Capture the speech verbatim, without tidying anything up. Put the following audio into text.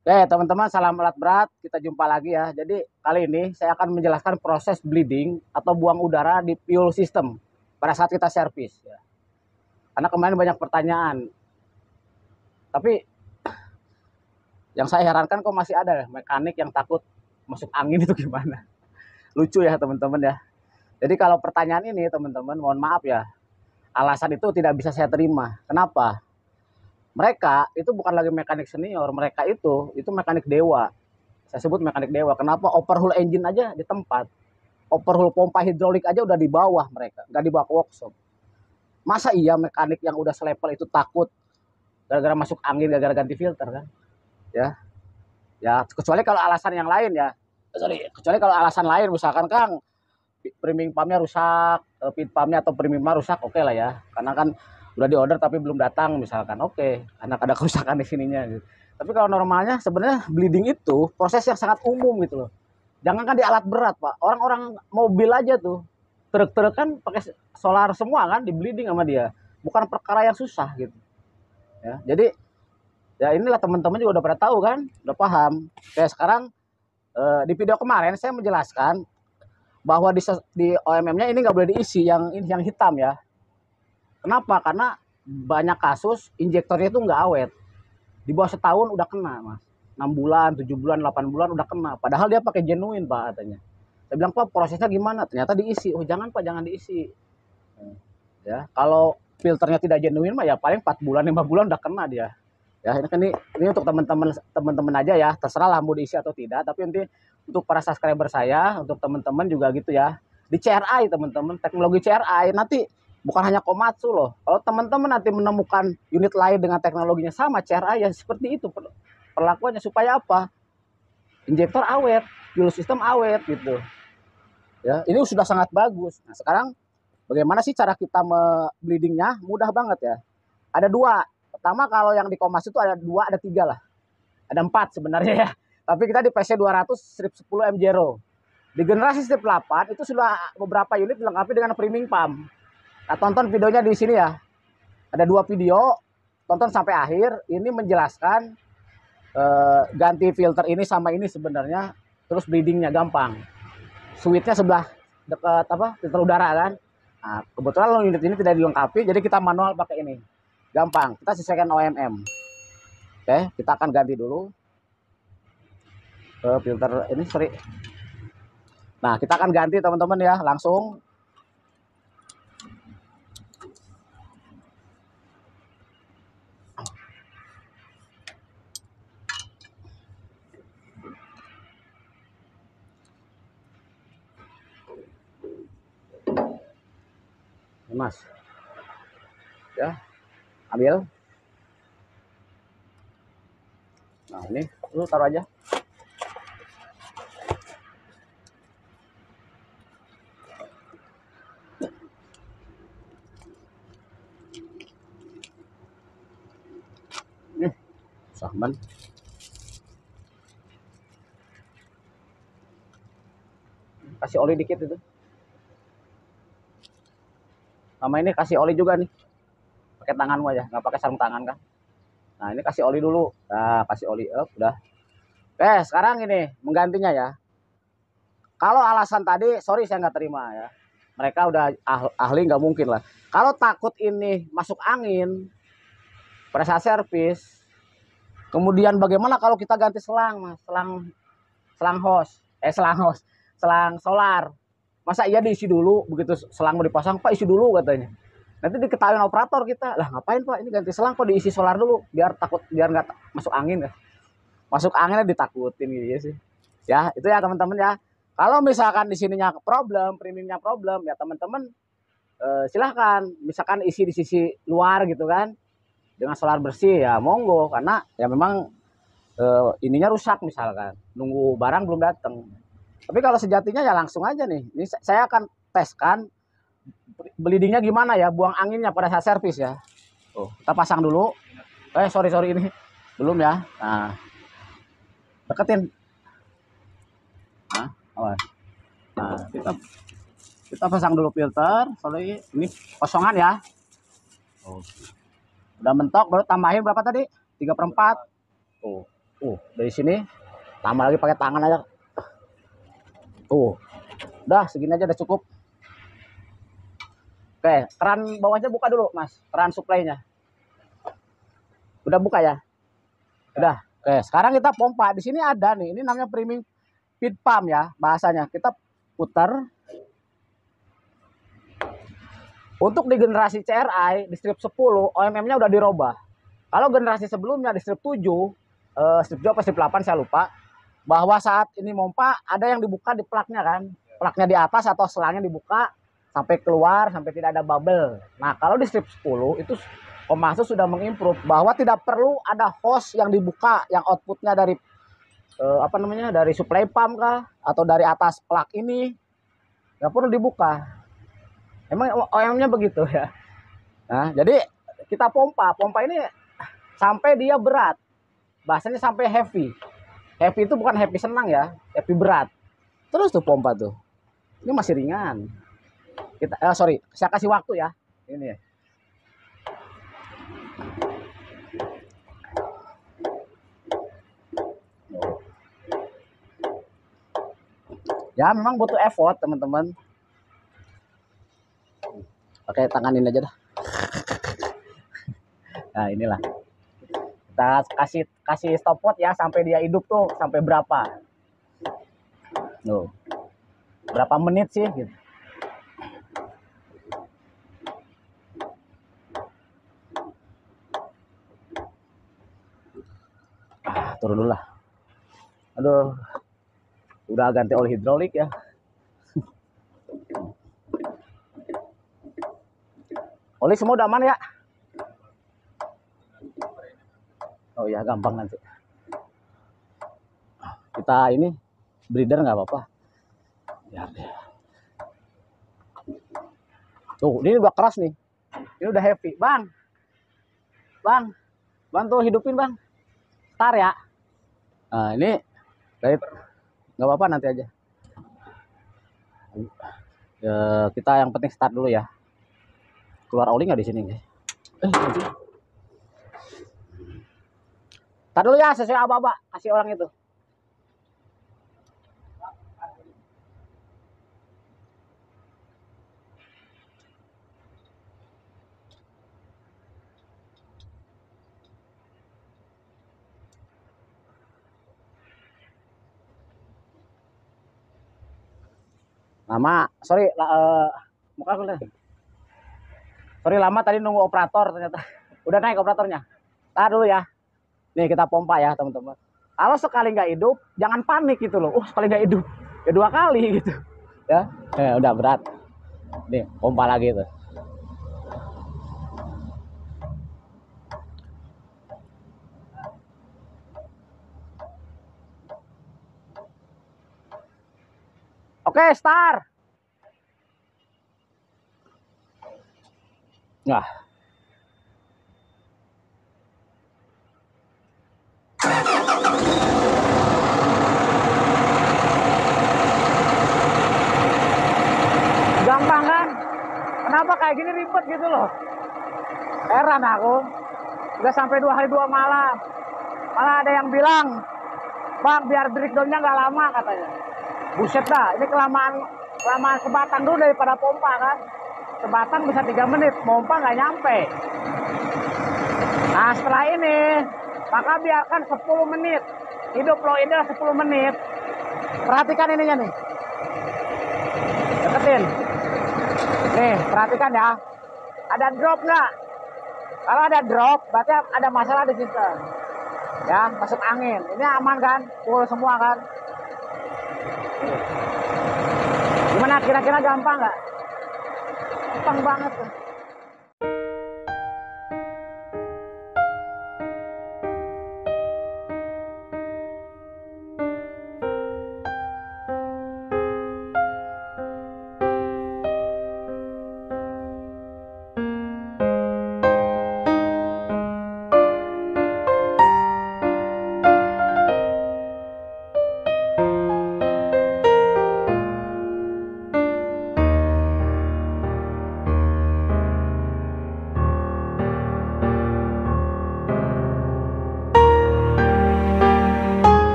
Oke, teman-teman, salam alat berat. Kita jumpa lagi ya. Jadi, kali ini saya akan menjelaskan proses bleeding atau buang udara di fuel system pada saat kita servis. Ya. Karena kemarin banyak pertanyaan. Tapi, yang saya herankan kok masih ada mekanik yang takut masuk angin itu gimana. Lucu ya, teman-teman ya. Jadi, kalau pertanyaan ini, teman-teman, mohon maaf ya. Alasan itu tidak bisa saya terima. Kenapa? Mereka itu bukan lagi mekanik senior. Mereka itu, itu mekanik dewa. Saya sebut mekanik dewa. Kenapa? Overhaul engine aja di tempat. Overhaul pompa hidrolik aja udah di bawah mereka, nggak dibawa ke workshop. Masa iya mekanik yang udah selevel itu takut gara-gara masuk angin, gara-gara ganti filter kan? Ya, ya kecuali kalau alasan yang lain ya. Sorry, kecuali kalau alasan lain, misalkan Kang, priming pumpnya rusak, pit pumpnya atau priming pump rusak, oke okay lah ya. Karena kan udah di order tapi belum datang misalkan, oke, okay, karena ada kerusakan di sininya. Gitu. Tapi kalau normalnya sebenarnya bleeding itu proses yang sangat umum gitu loh. Jangankan di alat berat pak, orang-orang mobil aja tuh truk-truk kan pakai solar semua kan, di bleeding sama dia, bukan perkara yang susah gitu ya. Jadi ya inilah, teman-teman juga udah pada tahu kan, udah paham. Kayak sekarang eh, di video kemarin saya menjelaskan bahwa di, di O M M-nya ini nggak boleh diisi yang ini yang hitam ya. Kenapa? Karena banyak kasus injektornya itu nggak awet, di bawah setahun udah kena mas, enam bulan, tujuh bulan, delapan bulan udah kena, padahal dia pakai genuine pak katanya. Saya bilang, Pak, prosesnya gimana? Ternyata diisi. Oh, jangan Pak, jangan diisi. Ya, kalau filternya tidak genuine mah ya paling empat bulan, lima bulan udah kena dia. Ya, ini kan ini, ini untuk teman-teman teman-teman aja ya, terserah lah mau diisi atau tidak, tapi nanti untuk para subscriber saya, untuk teman-teman juga gitu ya. Di C R I teman-teman, teknologi C R I nanti bukan hanya Komatsu loh. Kalau teman-teman nanti menemukan unit lain dengan teknologinya sama C R I, ya seperti itu perlakuannya, supaya apa? Injektor awet, fuel system awet gitu. Ya, ini sudah sangat bagus. Nah, sekarang bagaimana sih cara kita bleedingnya? Mudah banget ya. Ada dua. Pertama, kalau yang di Komas itu ada dua, ada tiga lah. Ada empat sebenarnya ya. Tapi kita di P C dua ratus strip sepuluh M zero. Di generasi strip delapan itu sudah beberapa unit dilengkapi dengan priming pump. Nah, tonton videonya di sini ya. Ada dua video, tonton sampai akhir. Ini menjelaskan eh, ganti filter ini sama ini sebenarnya. Terus bleedingnya gampang. Switchnya sebelah dekat apa, filter udara kan. Nah, kebetulan unit ini tidak dilengkapi, jadi kita manual pakai ini. Gampang, kita sesuaikan O M M. Oke, kita akan ganti dulu ke filter ini, sorry. Nah, kita akan ganti teman-teman ya, langsung. Ini, Mas. Ya, ambil. Nah, ini lu taruh aja. Nih, sahman. Kasih oli dikit itu. Sama ini kasih oli juga nih. Pakai tanganmu aja, nggak pakai sarung tangan kan. Nah, ini kasih oli dulu. Nah, kasih oli, up, udah. Oke, sekarang ini menggantinya ya. Kalau alasan tadi, sorry saya nggak terima ya. Mereka udah ahli, nggak mungkin lah. Kalau takut ini masuk angin pada saat servis, kemudian bagaimana kalau kita ganti selang, mas? Selang, selang hose, eh selang hose, selang solar. Masa iya diisi dulu, begitu selang mau dipasang, Pak isi dulu katanya. Nanti diketahui operator kita, lah ngapain Pak ini ganti selang kok diisi solar dulu, biar takut, biar nggak masuk angin ya. Masuk anginnya ditakutin gitu ya sih. Ya itu ya teman-teman ya. Kalau misalkan di sininya problem, premiumnya problem, ya teman-teman eh, silahkan. Misalkan isi di sisi luar gitu kan, dengan solar bersih ya monggo. Karena ya memang eh, ininya rusak misalkan, nunggu barang belum datang. Tapi kalau sejatinya ya langsung aja nih. Ini saya akan teskan bleedingnya gimana ya, buang anginnya pada saat servis ya. Tuh, kita pasang dulu. Eh sorry sorry ini belum ya. Nah, deketin. Nah, awas. Nah, kita kita pasang dulu filter. Sorry, ini kosongan ya. Oh. Udah mentok, baru tambahin berapa tadi? tiga per empat. Tuh. Uh, dari sini tambah lagi pakai tangan aja. Tuh, udah segini aja udah cukup. Oke, keran bawahnya buka dulu, Mas. Keran suplainya. Udah buka ya? Udah. Oke, sekarang kita pompa. Di sini ada nih, ini namanya priming feed pump ya, bahasanya. Kita putar. Untuk di generasi C R I, di strip sepuluh, O M M-nya udah dirubah. Kalau generasi sebelumnya di strip tujuh, eh, strip tujuh atau strip delapan saya lupa, bahwa saat ini pompa ada yang dibuka di plaknya kan. Plaknya di atas atau selangnya dibuka sampai keluar, sampai tidak ada bubble. Nah, kalau di strip sepuluh itu Komatsu sudah mengimprove bahwa tidak perlu ada hose yang dibuka, yang outputnya dari eh, apa namanya, dari supply pump kah atau dari atas plak ini, nggak perlu dibuka. Emang O M M-nya begitu ya. Nah, jadi kita pompa, pompa ini sampai dia berat, bahasanya sampai heavy. Heavy itu bukan happy senang ya, happy berat. Terus tuh pompa tuh, ini masih ringan. Kita, eh, sorry, saya kasih waktu ya. Ini. Ya memang butuh effort teman-teman. Pakai tangan ini aja dah. Nah inilah. Kita kasih kasih stopwatch ya sampai dia hidup tuh sampai berapa. Loh. Berapa menit sih gitu. Ah, turun dulu lah. Aduh. Udah ganti oli hidrolik ya. Oli semua udah aman ya? Oh ya gampang nanti. Kita ini breeder nggak apa-apa. Ya. Tuh ini udah keras nih. Ini udah heavy. Bang. Bang. Bang tuh hidupin bang. Start ya. Nah ini dari nggak apa-apa nanti aja. Ya, kita yang penting start dulu ya. Keluar oli nggak di sini nih? Eh, start dulu ya sesuai aba-aba kasih orang itu. Lama, sorry, uh, muka aku sorry lama tadi nunggu operator ternyata. Udah naik operatornya. Tahan dulu ya. Nih kita pompa ya teman-teman. Kalau sekali nggak hidup, jangan panik gitu loh. Oh sekali nggak hidup, ya dua kali gitu. Ya, eh, udah berat. Nih pompa lagi tuh. Oke, start. Nah. Gampang kan? Kenapa kayak gini ribet gitu loh? Heran aku. Udah sampai dua hari dua malam. Malah ada yang bilang, bang biar breakdownnya nggak lama katanya. Buset dah, ini kelamaan kelamaan sebatang dulu daripada pompa kan. Sebatang bisa tiga menit, pompa nggak nyampe. Nah setelah ini, maka biarkan sepuluh menit. Hidup flow ini sepuluh menit. Perhatikan ininya nih. Deketin. Nih, perhatikan ya. Ada drop nggak? Kalau ada drop, berarti ada masalah di sistem. Ya, masuk angin. Ini aman kan? Full semua kan? Gimana kira-kira gampang nggak? Gampang banget tuh.